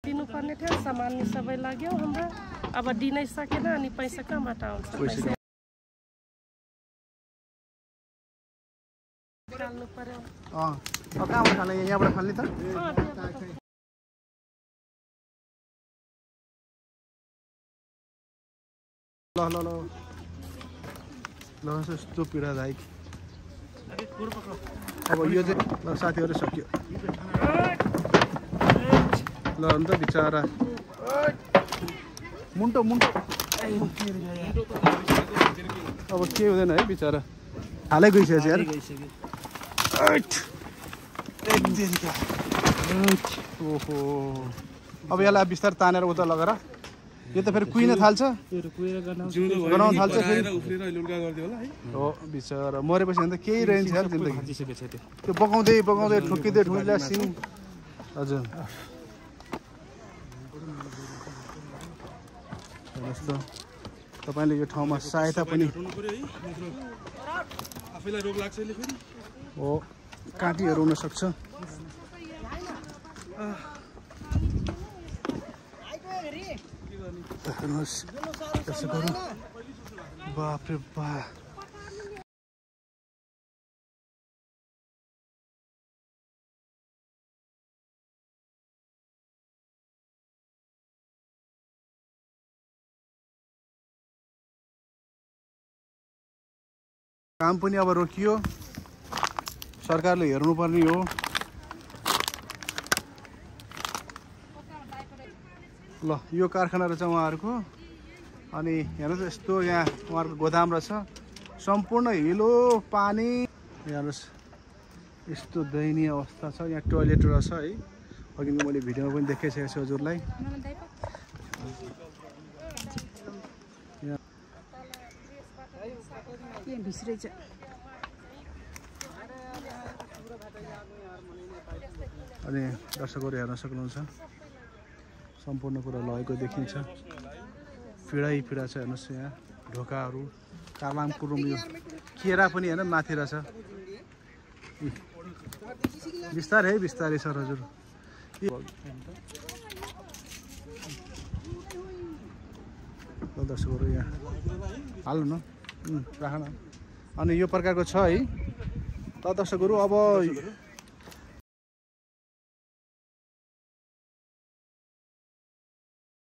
दिनुपर्ने थियो सामान नि सबै लाग्यो हाम्रो अब दिनै सकेन अनि पैसा कहाँबाट आउँछ पैसा निकाल्नु पर्यो कहाँबाट खाने यहाँबाट खाने त ल ल ल ल यस्तो पीडादायक अब यो चाहिँ ल साथीहरू सक्यो ल अन्त बिचारा मुन्टो मुन्टो अब के हुँदैन है बिचारा हालै गइसकेछ यार ओहो अब यसलाई बिस्तारै तानेर उता लगेर यो त फेरि कुहिन थाल्छ गनाउन थाल्छ फेरि हो बिचरा मरेपछि अन्त केही रहन्छ यार जिन्दगी त्यो बगाउँदै बगाउँदै ठोकिँदै ठोकिँदै सिङ हजुर जस्तो तपाईँले यो ठाउँमा सहायता पनि हो काँटीहरू हुनसक्छ हेर्नुहोस् त्यसो गरौँ बाफ्रे बा काम पनि अब रोकियो सरकारले हेर्नुपर्ने हो ल यो कारखाना रहेछ उहाँहरूको अनि हेर्नुहोस् यस्तो यहाँ उहाँहरूको गोदाम रहेछ सम्पूर्ण हिलो पानी हेर्नुहोस् यस्तो दयनीय अवस्था छ यहाँ टोयलेट रहेछ है अघि मैले भिडियोमा पनि देखाइसकेको छु हजुरलाई अनि दर्शकहरू हेर्न सक्नुहुन्छ सम्पूर्ण कुरा लगेको देखिन्छ पीडै पीडा छ हेर्नुहोस् यहाँ ढोकाहरू कार्लाङको रुम यो केरा पनि हेर्न माथि रहेछ बिस्तारै है बिस्तारै सर हजुर दर्शकहरू यहाँ हाल्नु न राख न अनि यो प्रकारको छ है त दर्शकहरू अब